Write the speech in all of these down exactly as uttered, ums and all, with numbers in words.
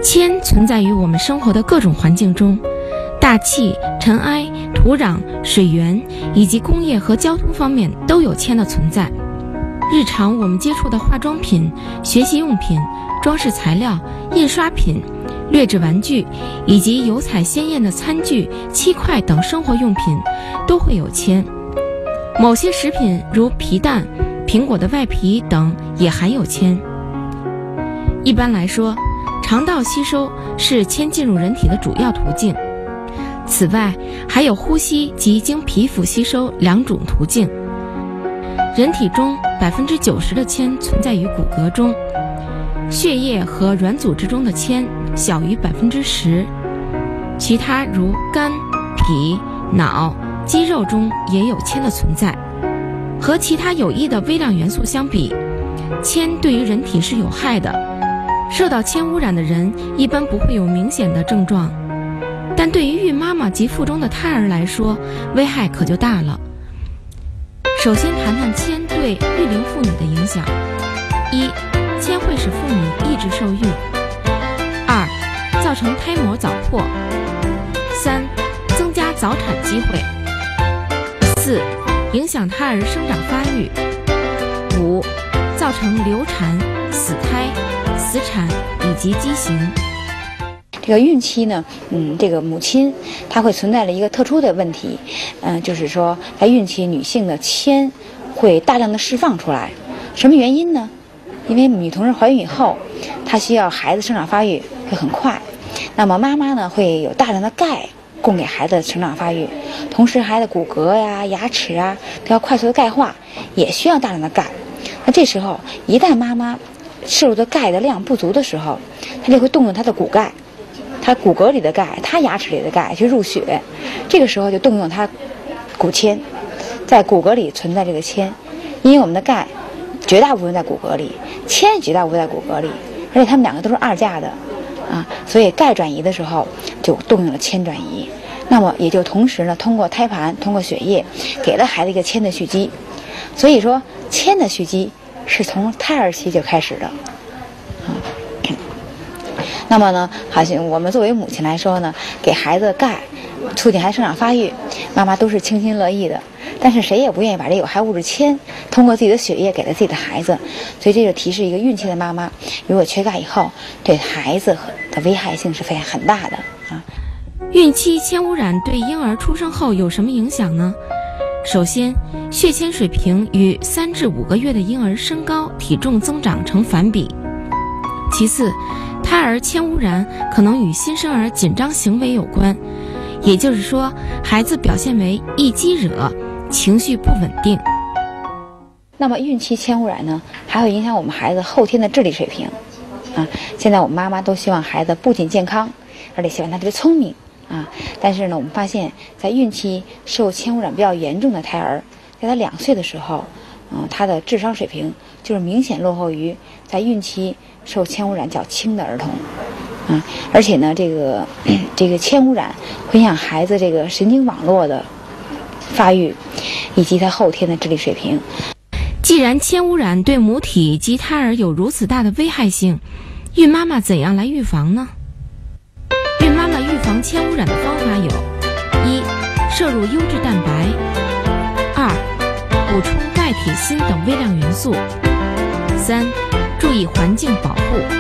铅存在于我们生活的各种环境中，大气、尘埃、土壤、水源以及工业和交通方面都有铅的存在。日常我们接触的化妆品、学习用品、装饰材料、印刷品、劣质玩具以及油彩鲜艳的餐具、漆块等生活用品都会有铅。某些食品如皮蛋、苹果的外皮等也含有铅。一般来说，肠道吸收是铅进入人体的主要途径。此外，还有呼吸及经皮肤吸收两种途径。人体中百分之九十的铅存在于骨骼中，血液和软组织中的铅小于百分之十，其他如肝、脾、脑、肌肉中也有铅的存在。和其他有益的微量元素相比，铅对于人体是有害的。受到铅污染的人一般不会有明显的症状，但对于孕妈妈及腹中的胎儿来说，危害可就大了。首先谈谈铅对育龄妇女的影响。一、铅会使妇女抑制受孕。二、造成胎膜早破。三、增加早产机会。四、影响胎儿生长发育。五、造成流产、死胎、死产以及畸形。 这个孕期呢，嗯，这个母亲她会存在着一个特殊的问题，嗯、呃，就是说在孕期女性的铅会大量的释放出来。什么原因呢？因为女同志怀孕以后，她需要孩子生长发育会很快，那么妈妈呢会有大量的钙供给孩子成长发育，同时孩子骨骼呀、牙齿啊都要快速的钙化，也需要大量的钙。那这时候一旦妈妈摄入的钙的量不足的时候，她就会动用她的骨钙，她骨骼里的钙，她牙齿里的钙去入血，这个时候就动用她骨铅，在骨骼里存在这个铅，因为我们的钙绝大部分在骨骼里，铅绝大部分在骨骼里，而且它们两个都是二价的啊，所以钙转移的时候就动用了铅转移，那么也就同时呢，通过胎盘，通过血液给了孩子一个铅的蓄积。所以说铅的蓄积是从胎儿期就开始的啊。那么呢，好像我们作为母亲来说呢，给孩子钙，促进孩子生长发育，妈妈都是倾心乐意的。但是谁也不愿意把这有害物质铅通过自己的血液给了自己的孩子，所以这就提示一个孕期的妈妈，如果缺钙以后，对孩子的危害性是非常很大的啊。 孕期铅污染对婴儿出生后有什么影响呢？首先，血铅水平与三至五个月的婴儿身高、体重增长成反比。其次，胎儿铅污染可能与新生儿紧张行为有关，也就是说，孩子表现为易激惹，情绪不稳定。 那么孕期铅污染呢，还会影响我们孩子后天的智力水平啊。现在我们妈妈都希望孩子不仅健康，而且希望他特别聪明啊。但是呢，我们发现，在孕期受铅污染比较严重的胎儿，在他两岁的时候，嗯，他的智商水平就是明显落后于在孕期受铅污染较轻的儿童。啊，而且呢，这个这个铅污染会影响孩子这个神经网络的发育，以及他后天的智力水平。 既然铅污染对母体及胎儿有如此大的危害性，孕妈妈怎样来预防呢？孕妈妈预防铅污染的方法有：一、摄入优质蛋白；二、补充钙、铁、锌等微量元素；三、注意环境保护。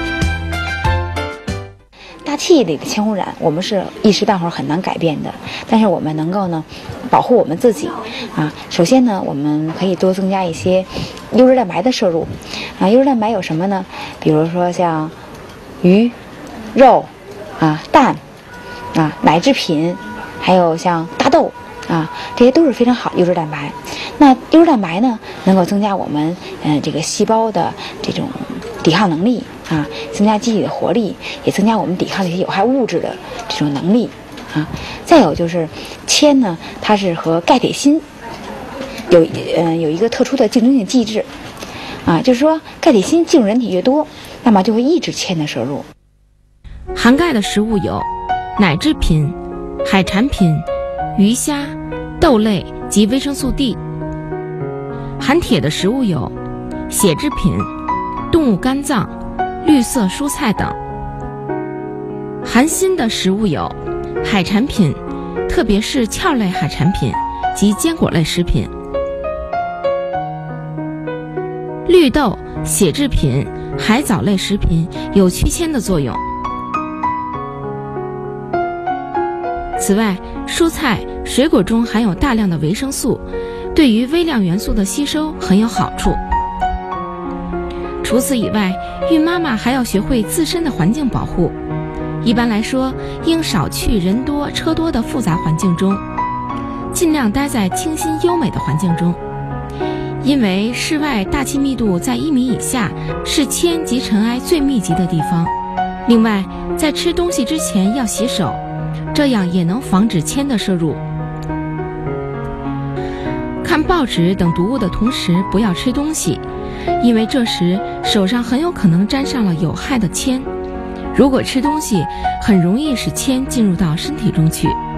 大气里的铅污染，我们是一时半会儿很难改变的，但是我们能够呢保护我们自己啊。首先呢，我们可以多增加一些优质蛋白的摄入啊。优质蛋白有什么呢？比如说像鱼、肉啊、蛋啊、奶制品，还有像大豆啊，这些都是非常好的优质蛋白。那优质蛋白呢，能够增加我们嗯、呃、这个细胞的这种抵抗能力啊，增加机体的活力，也增加我们抵抗这些有害物质的这种能力啊。再有就是铅呢，它是和钙、铁、锌有呃有一个特殊的竞争性机制啊，就是说钙、铁、锌进入人体越多，那么就会抑制铅的摄入。 含钙的食物有奶制品、海产品、鱼虾、豆类及维生素 D。含铁的食物有血制品、动物肝脏、绿色蔬菜等。 含锌的食物有海产品，特别是壳类海产品及坚果类食品；绿豆、血制品、海藻类食品有去铅的作用。此外，蔬菜、水果中含有大量的维生素，对于微量元素的吸收很有好处。除此以外，孕妈妈还要学会自身的环境保护。一般来说，应少去人多车多的复杂环境中，尽量待在清新优美的环境中。因为室外大气密度在一米以下，是铅及尘埃最密集的地方。另外，在吃东西之前要洗手，这样也能防止铅的摄入。看报纸等读物的同时不要吃东西，因为这时手上很有可能沾上了有害的铅。如果吃东西，很容易使铅进入到身体中去。